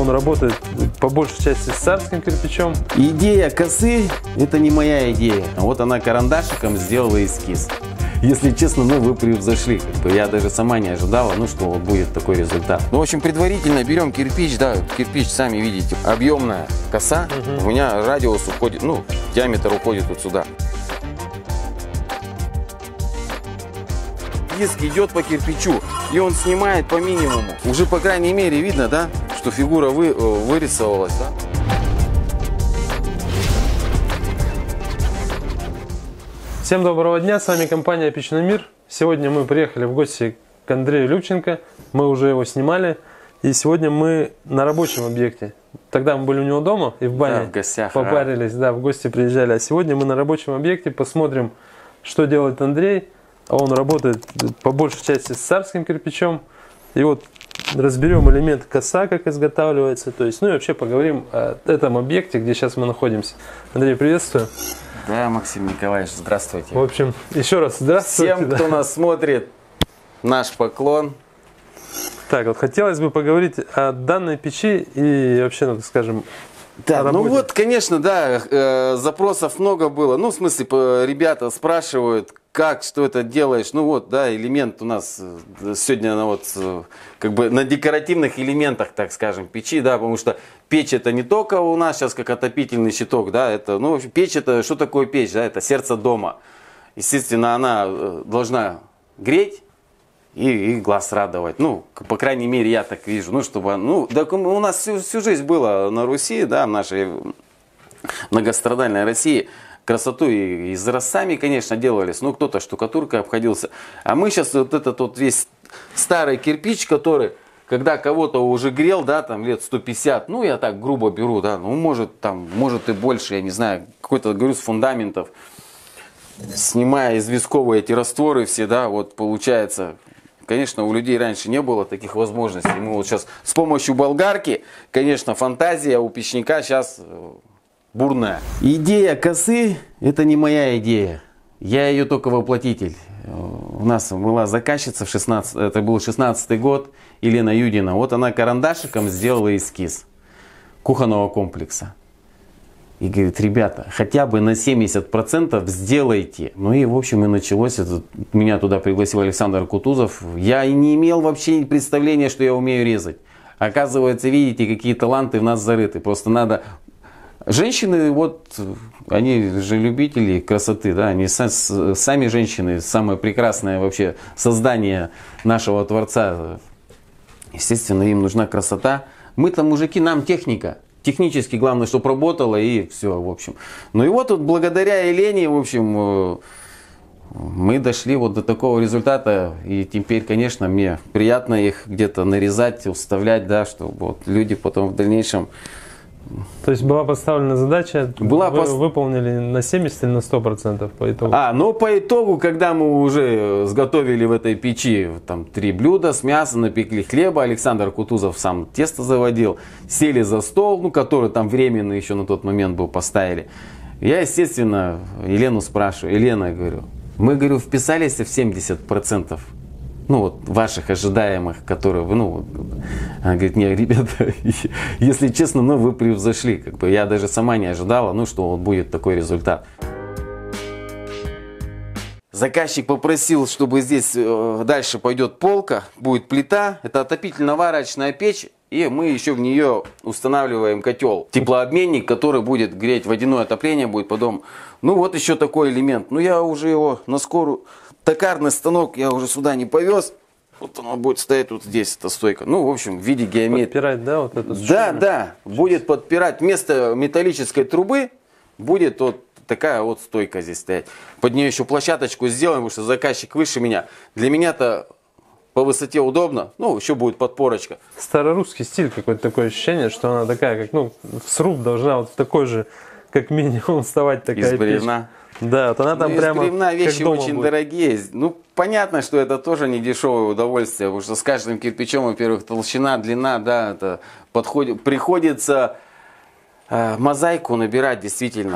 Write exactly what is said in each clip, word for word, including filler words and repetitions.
он работает по большей части с царским кирпичом. Идея косы – это не моя идея. Вот она карандашиком сделала эскиз. Если честно, ну вы превзошли. Как бы я даже сама не ожидала, ну что вот будет такой результат. Ну, в общем, предварительно берем кирпич, да, кирпич, сами видите, объемная коса. Угу. У меня радиус уходит, ну, диаметр уходит вот сюда. Диск идет по кирпичу, и он снимает по минимуму. Уже, по крайней мере, видно, да, что фигура вы, вырисовалась, да? Всем доброго дня, с вами компания Печной Мир. Сегодня мы приехали в гости к Андрею Любченко, мы уже его снимали, и сегодня мы на рабочем объекте. Тогда мы были у него дома и в бане, да, в гостях, попарились, да, в гости приезжали, а сегодня мы на рабочем объекте посмотрим, что делает Андрей. Он работает по большей части с царским кирпичом. И вот разберем элемент коса, как изготавливается. То есть, ну и вообще поговорим о этом объекте, где сейчас мы находимся. Андрей, приветствую. Да, Максим Николаевич, здравствуйте. В общем, еще раз здравствуйте. Всем, кто да. нас смотрит, наш поклон. Так, вот хотелось бы поговорить о данной печи и вообще, ну, так скажем, да, ну вот, конечно, да, э, запросов много было. Ну, в смысле, ребята спрашивают, как, что это делаешь. Ну вот, да, элемент у нас сегодня на вот, как бы на декоративных элементах, так скажем, печи, да, потому что печь это не только у нас сейчас как отопительный щиток, да, это, ну, в общем, печь это, что такое печь, да, это сердце дома. Естественно, она должна греть и, и глаз радовать. Ну, по крайней мере, я так вижу, ну, чтобы, ну, да, у нас всю, всю жизнь было на Руси, да, в нашей многострадальной России. Красоту и изразцами, конечно, делались, ну кто-то штукатуркой обходился. А мы сейчас вот этот вот весь старый кирпич, который, когда кого-то уже грел, да, там лет сто пятьдесят, ну я так грубо беру, да, ну может там, может и больше, я не знаю, какой-то груз фундаментов, снимая известковые эти растворы все, да, вот получается, конечно, у людей раньше не было таких возможностей. Мы вот сейчас с помощью болгарки, конечно, фантазия у печника сейчас бурная. Идея косы – это не моя идея. Я ее только воплотитель. У нас была заказчица, в шестнадцатом, это был шестнадцатый год, Елена Юдина. Вот она карандашиком сделала эскиз кухонного комплекса. И говорит, ребята, хотя бы на семьдесят процентов сделайте. Ну и в общем и началось. Это, меня туда пригласил Александр Кутузов. Я и не имел вообще представления, что я умею резать. Оказывается, видите, какие таланты в нас зарыты. Просто надо... Женщины, вот, они же любители красоты, да, они сами женщины, самое прекрасное вообще создание нашего Творца. Естественно, им нужна красота. Мы-то мужики, нам техника. Технически главное, чтобы работало и все, в общем. Ну и вот, вот благодаря Елене, в общем, мы дошли вот до такого результата. И теперь, конечно, мне приятно их где-то нарезать, уставлять, да, чтобы вот люди потом в дальнейшем... То есть была поставлена задача, была вы пос... выполнили на семьдесят или на сто процентов по итогу? А, ну по итогу, когда мы уже сготовили в этой печи там три блюда с мясом, напекли хлеба, Александр Кутузов сам тесто заводил, сели за стол, ну который там временно еще на тот момент был, поставили. Я, естественно, Елену спрашиваю, Елена, говорю, мы, говорю, вписались в семьдесят процентов? Ну, вот, ваших ожидаемых, которые вы, ну, она говорит, не, ребята, если честно, ну, вы превзошли, как бы, я даже сама не ожидала, ну, что вот будет такой результат. Заказчик попросил, чтобы здесь э, дальше пойдет полка, будет плита, это отопительно-варочная печь, и мы еще в нее устанавливаем котел, теплообменник, который будет греть, водяное отопление будет потом. Ну, вот еще такой элемент, ну, я уже его на скорую... Токарный станок я уже сюда не повез. Вот он будет стоять вот здесь, эта стойка. Ну, в общем, в виде геометрии. Подпирать, да, вот эту струну? Да, да. Будет подпирать. Вместо металлической трубы будет вот такая вот стойка здесь стоять. Под нее еще площадочку сделаем, потому что заказчик выше меня. Для меня-то по высоте удобно. Ну, еще будет подпорочка. Старорусский стиль какое-то такое ощущение, что она такая, как, ну, в сруб должна вот в такой же, как минимум, вставать такая из бревна. Да, вот она там ну, прямо бревна вещи очень будет. Дорогие. Ну, понятно, что это тоже не дешевое удовольствие, потому что с каждым кирпичом, во-первых, толщина, длина, да, это подходит, приходится э, мозаику набирать действительно.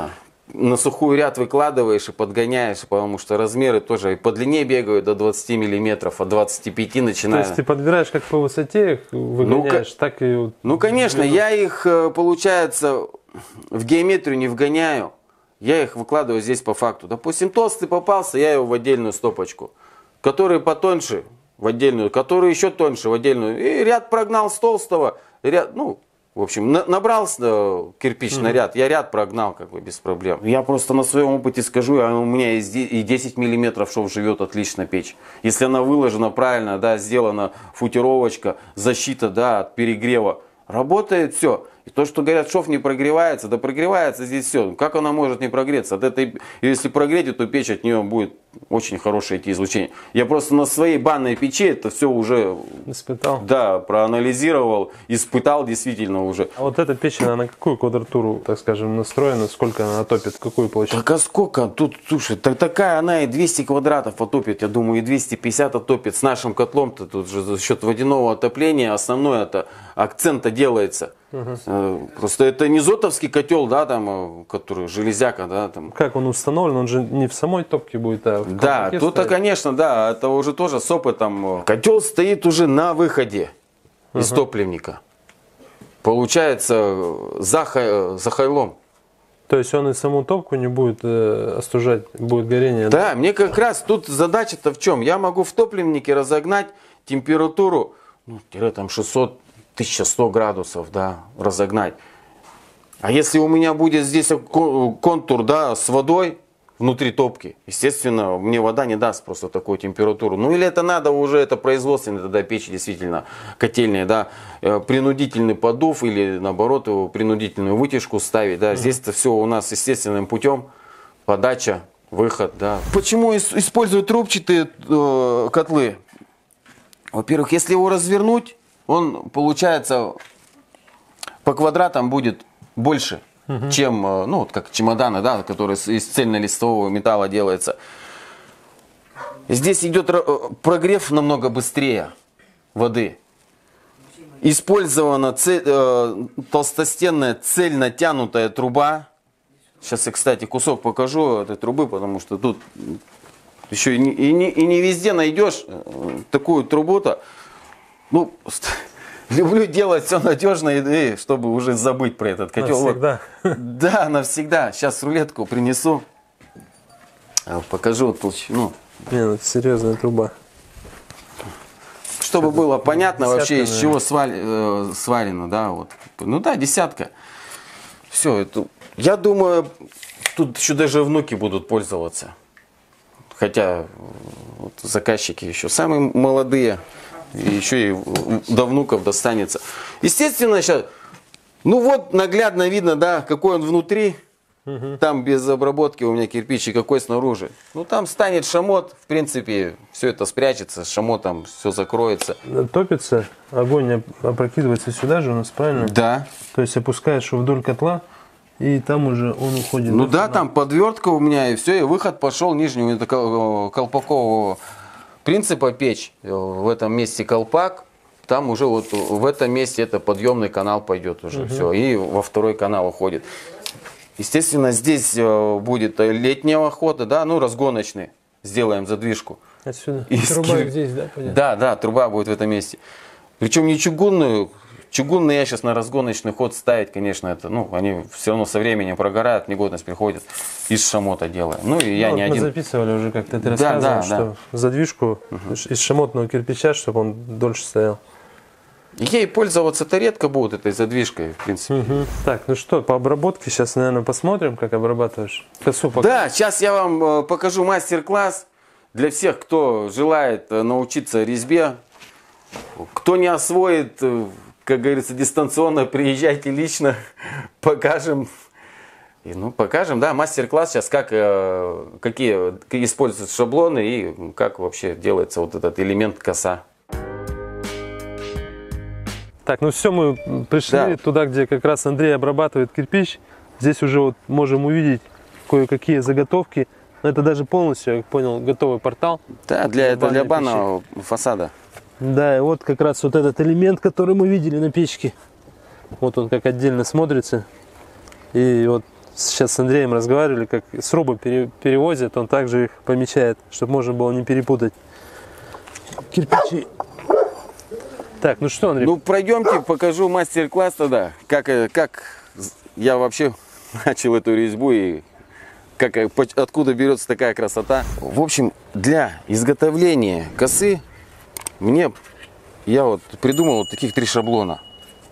на сухую ряд выкладываешь и подгоняешь, потому что размеры тоже и по длине бегают до двадцати миллиметров, от двадцати пяти начиная. То есть ты подбираешь как по высоте их выгоняешь, ну, так и... Ну, конечно, я их, получается, в геометрию не вгоняю. Я их выкладываю здесь по факту. Допустим, толстый попался, я его в отдельную стопочку. Который потоньше в отдельную, который еще тоньше в отдельную. И ряд прогнал с толстого, ряд, ну... В общем, набрал кирпич на ряд, я ряд прогнал как бы без проблем. Я просто на своем опыте скажу, у меня и десять миллиметров шов живет отлично печь. Если она выложена правильно, да, сделана футировочка, защита, да, от перегрева, работает все. И то, что говорят, шов не прогревается, да прогревается здесь все. Как она может не прогреться? От этой, если прогреть, то печь от нее будет очень хорошее идти излучение. Я просто на своей банной печи это все уже испытал. Да, проанализировал, испытал действительно уже. А вот эта печь, она на какую квадратуру, так скажем, настроена? Сколько она отопит? Какую получается? Так а сколько? Тут, слушай, так, такая она и двести квадратов отопит, я думаю, и двести пятьдесят отопит. С нашим котлом-то тут же за счет водяного отопления основной это акцент-то делается. Угу. Просто это не зотовский котел, да, там, который железяка, да, там. Как он установлен? Он же не в самой топке будет, а в Да, тут-то, конечно, да, это уже тоже с опытом. Котел стоит уже на выходе угу. из топливника. Получается, за, хай, за хайлом. То есть он и саму топку не будет э, остужать, будет горение? Да, да, мне как раз тут задача-то в чем? Я могу в топливнике разогнать температуру, ну, там шестьсот тысяча сто градусов, да, разогнать. А если у меня будет здесь контур, да, с водой внутри топки, естественно, мне вода не даст просто такую температуру. Ну или это надо уже, это производственная тогда печь, действительно, котельная, да, принудительный поддув или наоборот его принудительную вытяжку ставить, да. Здесь-то все у нас естественным путем, подача, выход, да. Почему используют трубчатые э, котлы? Во-первых, если его развернуть, он, получается, по квадратам будет больше, угу. чем, ну, вот как чемоданы, да, которые из цельнолистового металла делается. Здесь идет прогрев намного быстрее воды. Использована цель, э, толстостенная цельно тянутая труба. Сейчас я, кстати, кусок покажу этой трубы, потому что тут еще и не, и не, и не везде найдешь такую трубу-то. Ну, люблю делать все надежно, и, чтобы уже забыть про этот котел. Навсегда. Вот. Да, навсегда. Сейчас рулетку принесу. Покажу вот толщину. Не, ну это серьезная труба. Чтобы было понятно десятка, вообще, из наверное. чего свали, э, сварено, да, вот. Ну да, десятка. Все, это. Я думаю, тут еще даже внуки будут пользоваться. Хотя вот, заказчики еще самые молодые. И еще и до внуков достанется. Естественно, сейчас, ну вот наглядно видно, да, какой он внутри. Угу. Там без обработки у меня кирпич и какой снаружи. Ну там станет шамот, в принципе, все это спрячется, с шамотом все закроется. Топится, огонь опрокидывается сюда же у нас, правильно? Да. То есть опускаешь его вдоль котла, и там уже он уходит. Ну да, там подвертка у меня, и все, и выход пошел нижнего колпакового принципа печь. В этом месте колпак, там уже вот в этом месте это подъемный канал пойдет уже, угу. все, и во второй канал уходит. Естественно, здесь будет летнего хода, да, ну разгоночный, сделаем задвижку. Отсюда. И труба скид... здесь, да, понятно? Да, да, труба будет в этом месте. Причем не чугунную. Чугунный я сейчас на разгоночный ход ставить, конечно, это, ну, они все равно со временем прогорают, негодность приходит, из шамота делаем. Ну, и я ну, не вот один. Мы записывали уже, как-то ты да, рассказывал, да, что да. задвижку угу. из шамотного кирпича, чтобы он дольше стоял. Ей пользоваться-то редко будут этой задвижкой, в принципе. Угу. Так, ну что, по обработке сейчас, наверное, посмотрим, как обрабатываешь. Косу пока. Да, сейчас я вам покажу мастер-класс для всех, кто желает научиться резьбе. Кто не освоит, как говорится, дистанционно, приезжайте лично, покажем. И, ну, покажем, да, мастер-класс сейчас, как, какие используются шаблоны и как вообще делается вот этот элемент коса. Так, ну все, мы пришли да. туда, где как раз Андрей обрабатывает кирпич. Здесь уже вот можем увидеть кое-какие заготовки. Но это даже полностью, я понял, готовый портал. Да, для, это для банного фасада. Да, и вот как раз вот этот элемент, который мы видели на печке. Вот он как отдельно смотрится. И вот сейчас с Андреем разговаривали, как срубы пере, перевозят, он также их помечает, чтобы можно было не перепутать кирпичи. Так, ну что, Андрей? Ну, пройдемте, покажу мастер-класс тогда, как, как я вообще начал эту резьбу и как, откуда берется такая красота. В общем, для изготовления косы мне, я вот придумал вот таких три шаблона.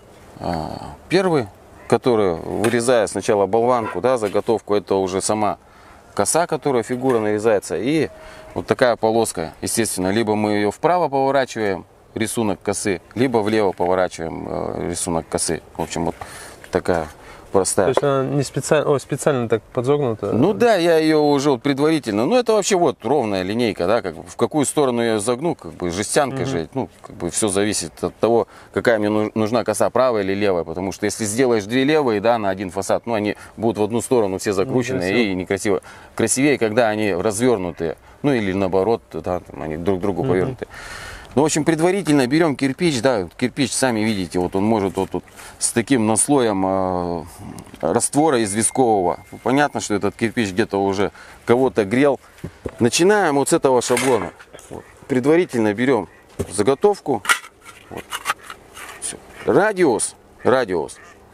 Первый, который, вырезая сначала болванку, да, заготовку, это уже сама коса, которая фигура нарезается, и вот такая полоска, естественно, либо мы ее вправо поворачиваем, рисунок косы, либо влево поворачиваем э, рисунок косы. В общем, вот такая простая. То есть она не специально, о, специально так подзогнута? Ну да, я ее уже вот предварительно. Ну это вообще вот ровная линейка, да, как в какую сторону я ее загну, как бы жестянкой Угу. же, ну как бы все зависит от того, какая мне нужна коса, правая или левая, потому что если сделаешь две левые, да, на один фасад, ну они будут в одну сторону все закручены Некрасиво. и некрасиво. Красивее, когда они развернутые, ну или наоборот, да, там они друг к другу Угу. повернуты. Ну, в общем, предварительно берем кирпич, да, кирпич, сами видите, вот он может вот тут с таким наслоем э, раствора известкового. Понятно, что этот кирпич где-то уже кого-то грел. Начинаем вот с этого шаблона. Вот. Предварительно берем заготовку. Вот. Все. Радиус, радиус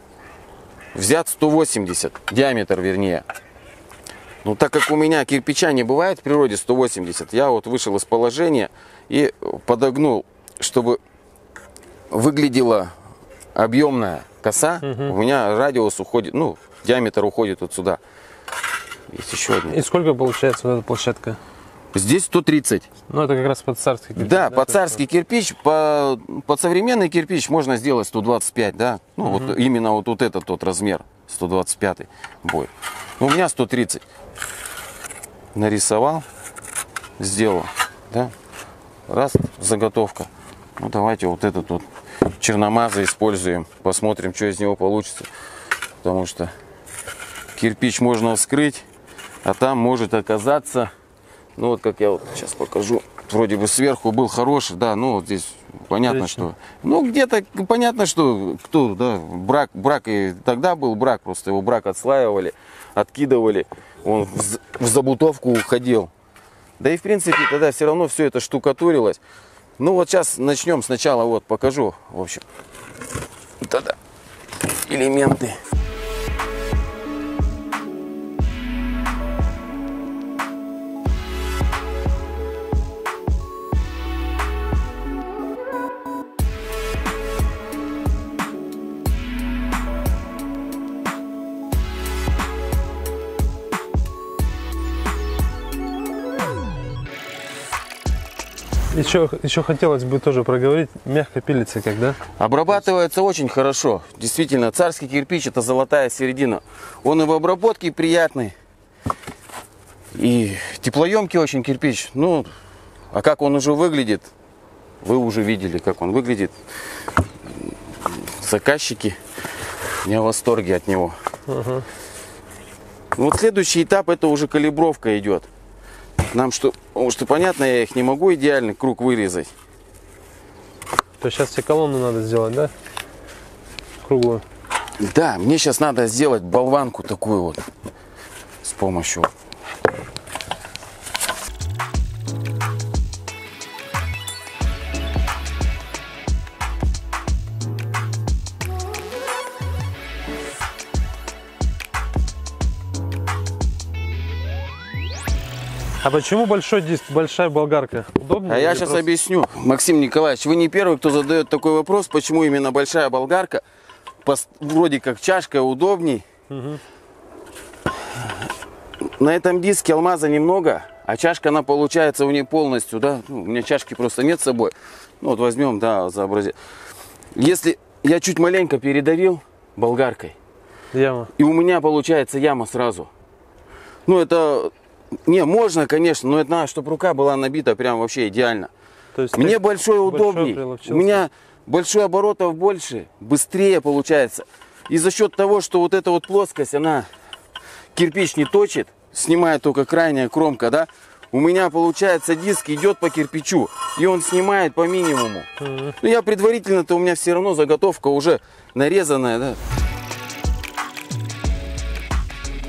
взят сто восемьдесят, диаметр вернее. Ну, так как у меня кирпича не бывает в природе сто восемьдесят, я вот вышел из положения и подогнул, чтобы выглядела объемная коса. Угу. У меня радиус уходит, ну, диаметр уходит вот сюда. Есть еще один. И сколько получается вот эта площадка? Здесь сто тридцать. Ну, это как раз под царский кирпич. Да, под царский кирпич, по, под современный кирпич можно сделать сто двадцать пять, да. Ну, Угу. вот именно вот, вот этот тот размер, сто двадцать пять будет. У меня сто тридцать. Нарисовал, сделал, да. Раз, заготовка. Ну, давайте вот этот вот черномаза используем. Посмотрим, что из него получится. Потому что кирпич можно вскрыть, а там может оказаться, ну вот как я вот сейчас покажу, вроде бы сверху был хороший, да, ну вот здесь понятно, Отлично. что, ну где-то понятно, что кто, да, брак, брак и тогда был брак, просто его брак отслаивали, откидывали, он в, в забутовку уходил. Да и в принципе тогда все равно все это штукатурилось. Ну вот сейчас начнем сначала, вот покажу, в общем, тогда элементы. Еще, еще хотелось бы тоже проговорить, мягко пилится как, да? Обрабатывается очень хорошо. Действительно, царский кирпич — это золотая середина. Он и в обработке приятный, и теплоемкий очень кирпич. Ну, а как он уже выглядит, вы уже видели, как он выглядит. Заказчики не в восторге от него. Ага. Вот следующий этап — это уже калибровка идет. Нам что, потому что понятно, я их не могу идеально круг вырезать. То есть сейчас тебе колонну надо сделать, да? Круглую. Да, мне сейчас надо сделать болванку такую вот с помощью. А почему большой диск, большая болгарка? Удобнее? А я или сейчас просто- объясню. Максим Николаевич, вы не первый, кто задает такой вопрос, почему именно большая болгарка. Пос- Вроде как чашка удобней. Мгм. На этом диске алмаза немного, а чашка, она получается у нее полностью, да. Ну, у меня чашки просто нет с собой. Ну вот возьмем, да, за образец. Если я чуть маленько передавил болгаркой, Яма. и у меня получается яма сразу. Ну это... Не, можно, конечно, но это надо, чтобы рука была набита прям вообще идеально. То есть Мне как большой большой удобней. приловчился. У меня большой оборотов больше, быстрее получается. И за счет того, что вот эта вот плоскость, она кирпич не точит, снимает только крайняя кромка, да, у меня получается диск идет по кирпичу, и он снимает по минимуму. Мгм. Ну я предварительно-то у меня все равно заготовка уже нарезанная, да.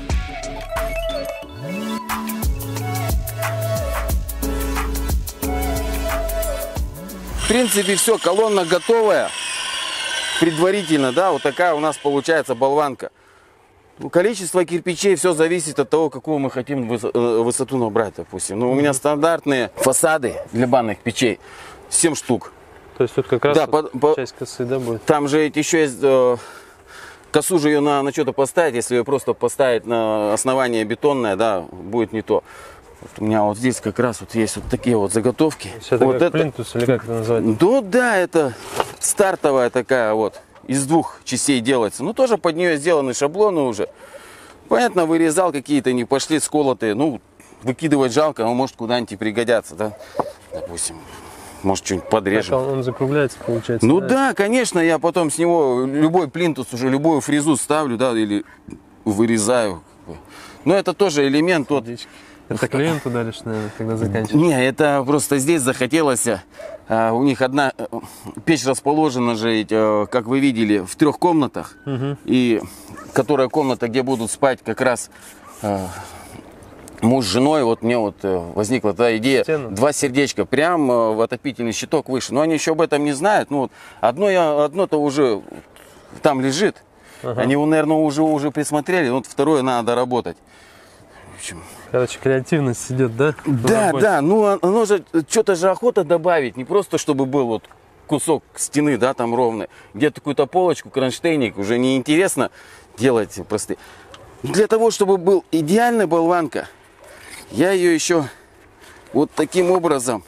В принципе, все, колонна готовая. Предварительно, да, вот такая у нас получается болванка. Ну, количество кирпичей, все зависит от того, какую мы хотим высоту набрать, допустим. Ну, у меня стандартные фасады для банных печей семь штук. То есть тут как раз да, вот по, часть косы, да, будет? Там же еще есть, э, косу же ее на, на что-то поставить, если ее просто поставить на основание бетонное, да, будет не то. Вот у меня вот здесь как раз вот есть вот такие вот заготовки. Это вот как это плинтус или как это называть? Ну да, это стартовая такая вот. Из двух частей делается. Ну, тоже под нее сделаны шаблоны уже. Понятно, вырезал какие-то, не пошли сколотые. Ну, выкидывать жалко, но может куда-нибудь и пригодятся, да? Допустим, может что-нибудь подрежем. Так он закругляется, получается. Ну да? да, конечно, я потом с него любой плинтус, уже любую фрезу ставлю, да, или вырезаю. Но это тоже элемент вот. Это клиенту даришь, наверное, когда заканчиваешь? Не, это просто здесь захотелось. А, у них одна печь расположена же, а, как вы видели, в трех комнатах. Угу. И которая комната, где будут спать как раз а, муж с женой. Вот мне вот возникла та идея. Стену. Два сердечка прям в отопительный щиток выше. Но они еще об этом не знают. Ну, вот одно, я, одно-то уже там лежит. Ага. Они его, наверное, уже, уже присмотрели. Вот второе надо доработать. В общем... Короче, креативность идет, да? Да, да, ну оно же, что-то же охота добавить, не просто чтобы был вот кусок стены, да, там ровный, где-то какую-то полочку, кронштейник, уже не интересно делать просто. Для того, чтобы был идеальная болванка, я ее еще вот таким образом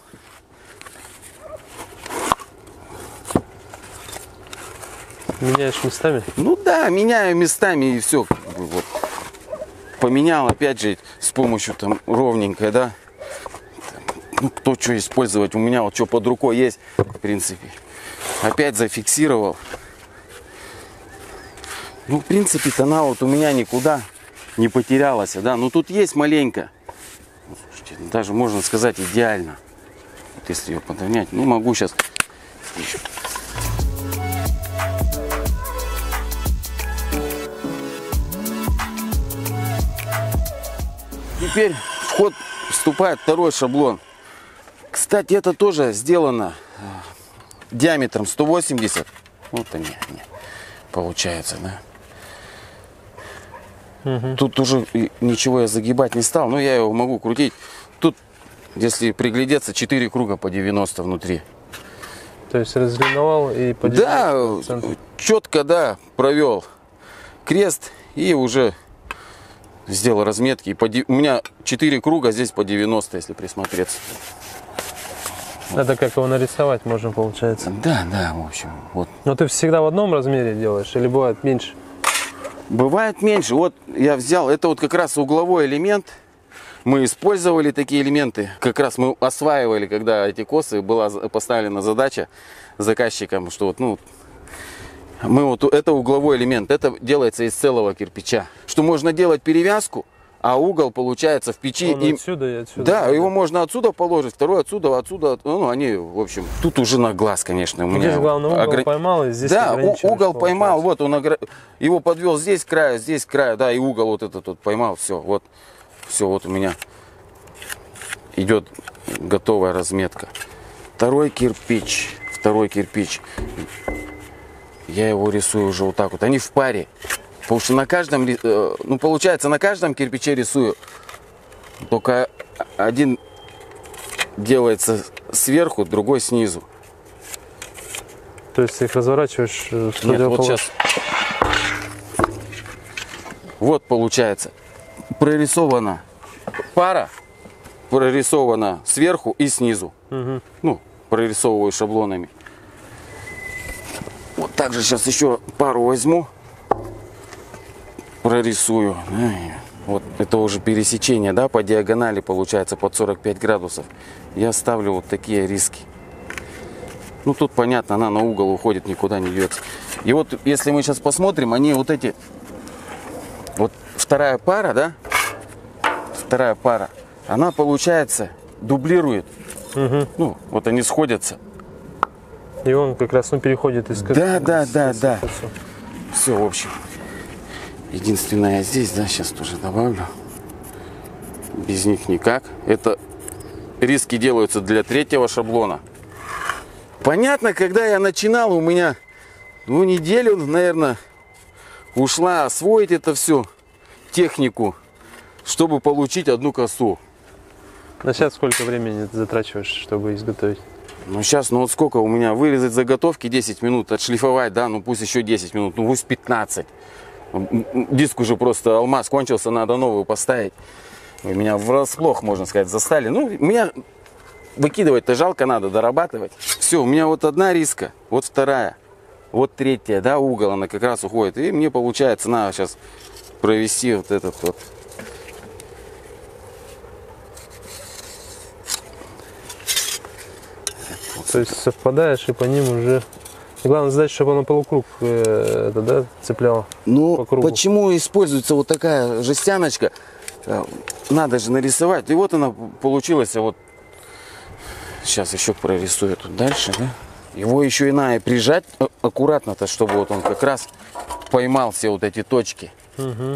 меняешь местами? Ну да, меняю местами и все, вот. Поменял, опять же, с помощью там ровненькой, да. Ну, кто что использовать, у меня вот что под рукой есть, в принципе. Опять зафиксировал. Ну, в принципе-то она вот у меня никуда не потерялась, да. Но тут есть маленько. Даже можно сказать идеально. Вот если ее подровнять. Ну, могу сейчас еще. Теперь в ход вступает второй шаблон. Кстати, это тоже сделано диаметром сто восемьдесят. Вот они, они получается, да. Угу. Тут уже ничего я загибать не стал, но я его могу крутить. Тут, если приглядеться, четыре круга по девяносто внутри. То есть разлиновал и по девяносто? Да, четко, да, провел крест и уже... Сделал разметки. У меня четыре круга, здесь по девяносто, если присмотреться. Это как его нарисовать можно, получается. Да, да, в общем. Вот. Но ты всегда в одном размере делаешь или бывает меньше? Бывает меньше. Вот я взял, это вот как раз угловой элемент. Мы использовали такие элементы. Как раз мы осваивали, когда эти косы, была поставлена задача заказчикам, что вот, ну, мы вот, это угловой элемент, это делается из целого кирпича. Что можно делать перевязку, а угол получается в печи. Он и... отсюда и отсюда. Да, его можно отсюда положить, второй отсюда, отсюда. Ну, они, в общем, тут уже на глаз, конечно. У здесь меня главный угол огр... поймал, и здесь да, угол получается. поймал, вот он огр... его подвел здесь к краю, здесь к краю, да, и угол вот этот вот поймал, все, вот, все, вот у меня идет готовая разметка. Второй кирпич, второй кирпич. Я его рисую уже вот так вот. Они в паре. Потому что на каждом, ну получается, на каждом кирпиче рисую. Только один делается сверху, другой снизу. То есть ты их разворачиваешь? Нет, вот сейчас. Вот получается. Прорисована пара. Прорисована сверху и снизу. Угу. Ну, прорисовываю шаблонами. Вот так же сейчас еще пару возьму, прорисую. Вот это уже пересечение, да, по диагонали получается под сорок пять градусов. Я ставлю вот такие риски. Ну тут понятно, она на угол уходит, никуда не деться. И вот если мы сейчас посмотрим, они вот эти, вот вторая пара, да, вторая пара, она получается дублирует. Угу. Ну вот они сходятся. И он как раз ну, переходит из... Да, да, да, да. Все, в общем. Единственное, я здесь, да, сейчас тоже добавлю. Без них никак. Это риски делаются для третьего шаблона. Понятно, когда я начинал, у меня ну, неделю, наверное, ушла освоить это все, технику, чтобы получить одну косу. На сейчас сколько времени ты затрачиваешь, чтобы изготовить? Ну сейчас, ну вот сколько у меня, вырезать заготовки десять минут, отшлифовать, да, ну пусть еще десять минут, ну пусть пятнадцать. Диск уже просто, алмаз кончился, надо новую поставить. Меня врасплох, можно сказать, застали. Ну, меня выкидывать-то жалко, надо дорабатывать. Все, у меня вот одна риска, вот вторая, вот третья, да, угол, она как раз уходит. И мне получается, надо сейчас провести вот этот вот. То есть совпадаешь и по ним уже... Главное задача, чтобы оно полукруг э, это, да, цепляло. Ну, по кругу. Почему используется вот такая жестяночка? Надо же нарисовать. И вот она получилась. Вот сейчас еще прорисую тут дальше. Да? Его еще и надо прижать аккуратно-то, чтобы вот он как раз поймал все вот эти точки. Угу.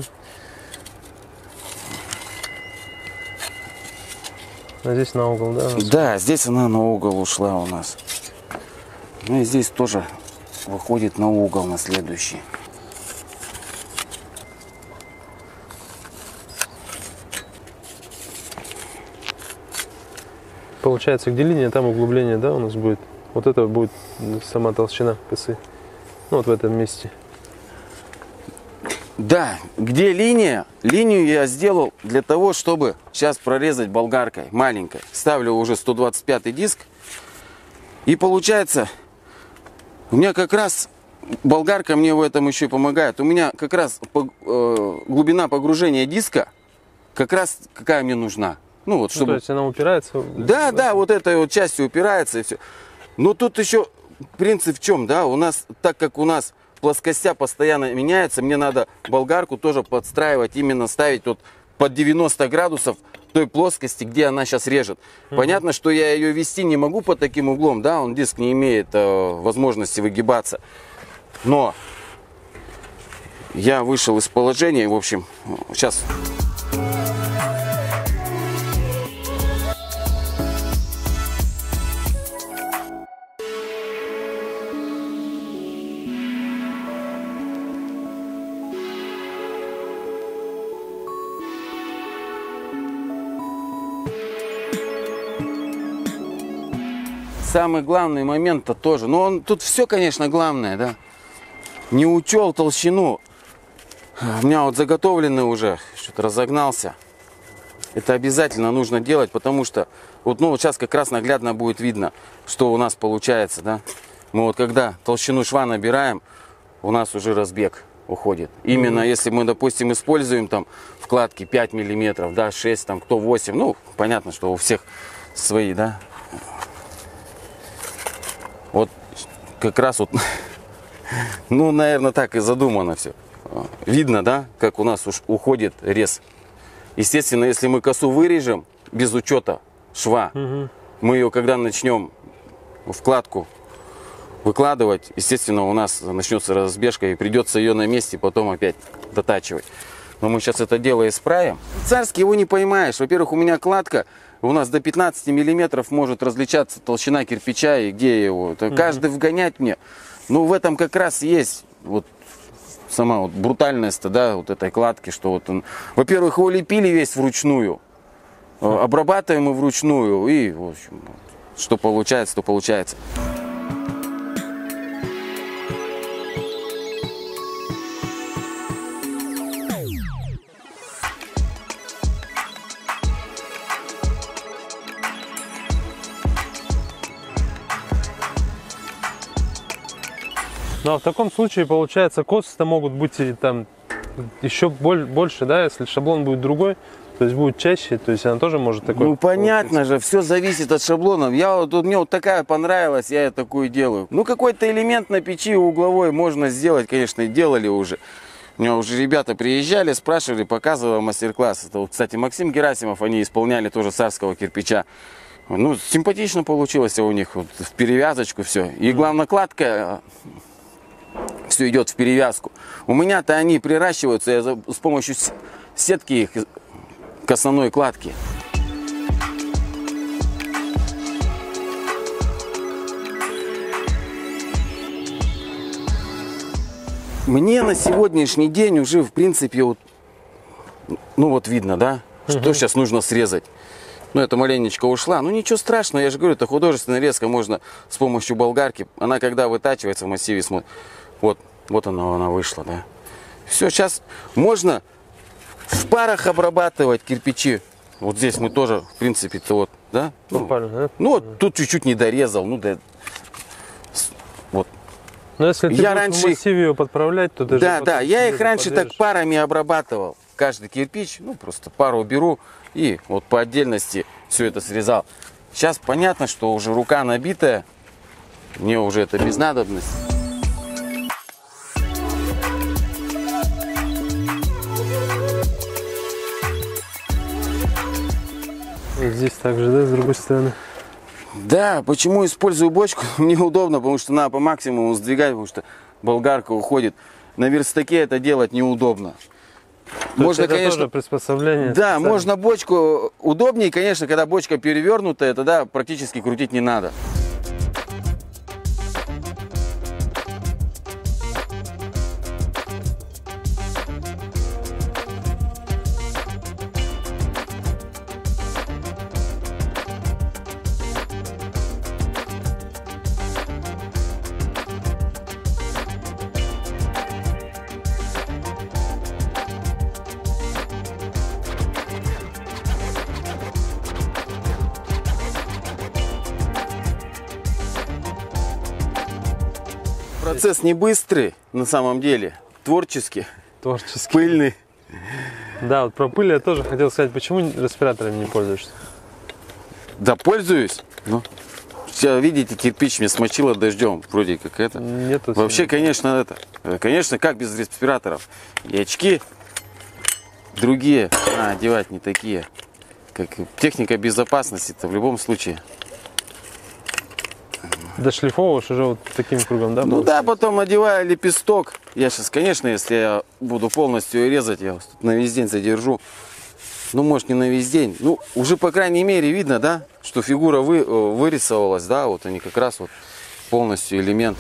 А здесь на угол, да? Да, здесь она на угол ушла у нас. Ну и здесь тоже выходит на угол, на следующий. Получается, где линия, там углубление, да, у нас будет. Вот это будет сама толщина косы. Ну, вот в этом месте. Да, где линия? Линию я сделал для того, чтобы сейчас прорезать болгаркой, маленькой. Ставлю уже сто двадцать пятый диск. И получается, у меня как раз болгарка мне в этом еще и помогает. У меня как раз по, э, глубина погружения диска как раз какая мне нужна. Ну, вот, чтобы... Ну, то есть она упирается? Да, да, вот этой вот частью упирается и все. Но тут еще принцип в чем, да, у нас, так как у нас плоскостя постоянно меняется, мне надо болгарку тоже подстраивать, именно ставить вот под девяносто градусов той плоскости, где она сейчас режет. Mm-hmm. Понятно, что я ее вести не могу под таким углом, да, он диск не имеет э, возможности выгибаться. Но я вышел из положения, в общем, сейчас... Самый главный момент-то тоже. Но он тут все, конечно, главное, да. Не учел толщину. У меня вот заготовленный уже, что-то разогнался. Это обязательно нужно делать, потому что вот, ну, вот сейчас как раз наглядно будет видно, что у нас получается, да. Мы вот когда толщину шва набираем, у нас уже разбег уходит. Именно mm-hmm. если мы, допустим, используем там вкладки пять миллиметров, да, шесть, там, кто восемь, ну, понятно, что у всех свои, да. Вот как раз вот, ну, наверное, так и задумано все. Видно, да, как у нас уж уходит рез. Естественно, если мы косу вырежем без учета шва, угу. мы ее, когда начнем вкладку выкладывать, естественно, у нас начнется разбежка и придется ее на месте потом опять дотачивать. Но мы сейчас это дело исправим. Царский его не поймаешь. Во-первых, у меня кладка. У нас до пятнадцати миллиметров может различаться толщина кирпича и где его. Это mm-hmm. каждый вгонять мне. Ну, в этом как раз есть вот сама вот брутальность, да, вот этой кладки, что вот он. Во-первых, его лепили весь вручную, mm-hmm. обрабатываем и вручную, и, в общем, что получается, то получается. Ну, а в таком случае, получается, косы-то могут быть и там еще больше, да, если шаблон будет другой, то есть будет чаще, то есть она тоже может такой... Ну, понятно же, все зависит от шаблонов. Я вот, мне вот такая понравилась, я такую делаю. Ну, какой-то элемент на печи угловой можно сделать, конечно, и делали уже. У меня уже ребята приезжали, спрашивали, показывал мастер-класс. Это, вот, кстати, Максим Герасимов, они исполняли тоже царского кирпича. Ну, симпатично получилось у них, вот, в перевязочку все. И главное, кладка... Все идет в перевязку. У меня-то они приращиваются я за, с помощью сетки их к основной кладке. Мне на сегодняшний день уже, в принципе, вот, ну вот видно, да, что угу. сейчас нужно срезать. Ну, это маленечко ушла. Ну, ничего страшного, я же говорю, это художественная резка, можно с помощью болгарки. Она, когда вытачивается в массиве, смотрит, вот, вот она, она вышла, да. Все, сейчас можно в парах обрабатывать кирпичи. Вот здесь мы тоже, в принципе-то, вот, да? Ну, да? ну вот тут чуть-чуть не дорезал, ну, да. Вот. Но если ты я раньше... в массиве ее подправлять, то ты Да, да, я их раньше подвяжешь. так парами обрабатывал. Каждый кирпич, ну, просто пару беру и вот по отдельности все это срезал. Сейчас понятно, что уже рука набитая, мне уже это без надобности. Здесь также, да, с другой стороны? Да, почему использую бочку? Мне удобно, потому что надо по максимуму сдвигать, потому что болгарка уходит. На верстаке это делать неудобно. То можно, это конечно, тоже приспособление. Да, можно бочку удобнее, конечно, когда бочка перевернутая, тогда практически крутить не надо. Процесс не быстрый, на самом деле, творческий, Творческий. пыльный. Да, вот про пыль я тоже хотел сказать, почему респираторами не пользуешься? Да, пользуюсь. Ну, все, видите, кирпич мне смочило дождем, вроде как это. Нету Вообще, конечно, это, конечно, как без респираторов. И очки другие, а, одевать не такие. Как техника безопасности-то в любом случае. Дошлифовываешь уже вот таким кругом, да? Ну да, потом надеваю лепесток. Я сейчас, конечно, если я буду полностью резать, я на весь день задержу. Ну, может, не на весь день. Ну, уже, по крайней мере, видно, да, что фигура вы, вырисовалась, да, вот они как раз вот полностью элемент.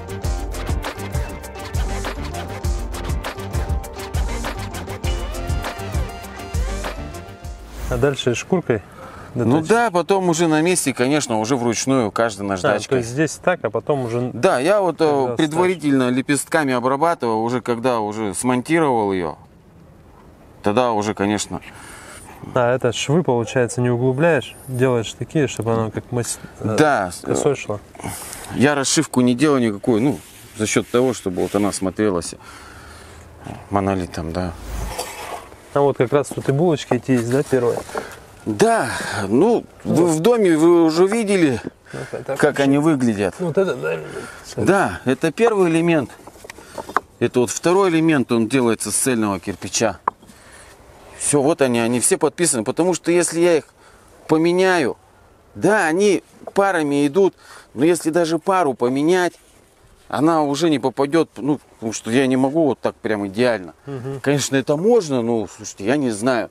А дальше шкуркой? Ну да, потом уже на месте, конечно, уже вручную, каждой А, наждачкой. то есть здесь так, а потом уже... Да, я вот Когда предварительно ставишь. Лепестками обрабатывал, уже когда уже смонтировал ее, тогда уже, конечно... А, это швы, получается, не углубляешь, делаешь такие, чтобы оно как мас... да, косой шло. Я расшивку не делал никакую, ну, за счет того, чтобы вот она смотрелась монолитом, да. А вот как раз тут и булочки эти есть, да, первые? Да, ну, вы в доме вы уже видели, ну, это, как это, они выглядят. Ну, вот это, да. Да, это первый элемент. Это вот второй элемент, он делается с цельного кирпича. Все, вот они, они все подписаны, потому что если я их поменяю, да, они парами идут, но если даже пару поменять, она уже не попадет, ну, потому что я не могу вот так прям идеально. Угу. Конечно, это можно, но, слушайте, я не знаю.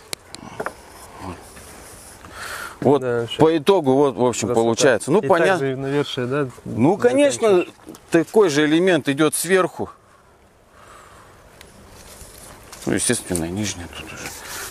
Вот да, по итогу, вот, в общем, красота. Получается. Ну, и понятно. Навершие, да, ну, конечно, такой же элемент идет сверху. Ну, естественно, нижняя тут уже.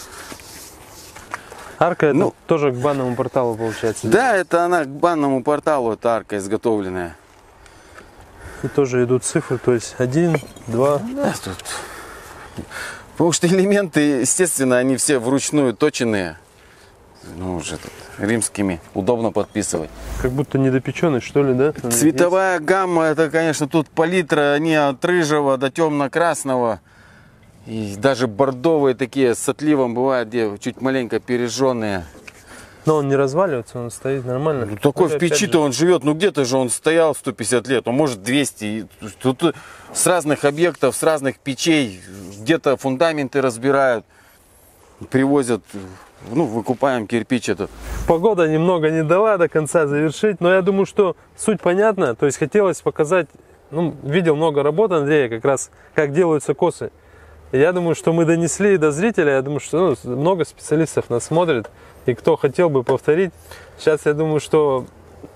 Арка это ну, тоже к банному порталу получается. Да, это она к банному порталу, это арка изготовленная. И тоже идут цифры, то есть один, два. Да, тут. Потому что элементы, естественно, они все вручную точенные. Ну, уже тут римскими удобно подписывать. Как будто недопеченный, что ли, да? Цветовая есть? Гамма, это, конечно, тут палитра, они от рыжего до темно-красного. И даже бордовые такие с отливом бывают, где чуть маленько пережженные. Но он не разваливается, он стоит нормально. Ну, такой в печи-то он живет, ну где-то же он стоял сто пятьдесят лет, он может двести. Тут с разных объектов, с разных печей, где-то фундаменты разбирают, привозят. Ну, выкупаем кирпич этот. Погода немного не дала до конца завершить, но я думаю, что суть понятна. То есть хотелось показать, ну, видел много работ Андрея, как раз, как делаются косы. И я думаю, что мы донесли до зрителя, я думаю, что ну, много специалистов нас смотрит, и кто хотел бы повторить. Сейчас я думаю, что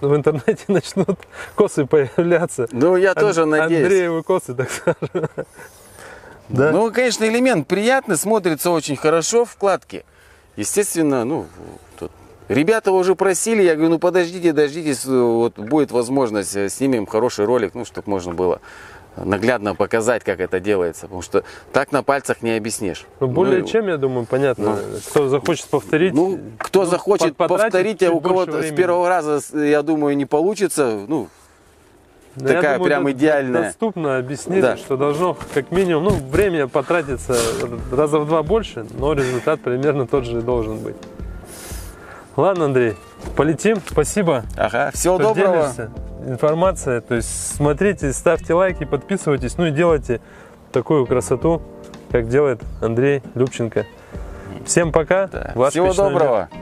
в интернете начнут косы появляться. Ну, я тоже Ан- надеюсь. Андреевы косы, так скажем. Да? Ну, конечно, элемент приятный, смотрится очень хорошо в вкладке. Естественно, ну, тут ребята уже просили, я говорю, ну подождите, дождитесь, вот будет возможность, снимем хороший ролик, ну, чтобы можно было наглядно показать, как это делается. Потому что так на пальцах не объяснишь. Ну, более ну, чем, я думаю, понятно. Ну, кто захочет повторить. Ну, кто ну, захочет повторить, а у кого-то с первого раза, я думаю, не получится. Ну, Но такая я думаю, прям это идеальная. Доступно объяснить, Да. что должно как минимум, ну, время потратиться раза в два больше, но результат примерно тот же должен быть. Ладно, Андрей, полетим. Спасибо. Ага, всего что доброго. делишься. Информация, то есть смотрите, ставьте лайки, подписывайтесь, ну и делайте такую красоту, как делает Андрей Любченко. Всем пока. Да. Ваш Всего Печной Мир. доброго.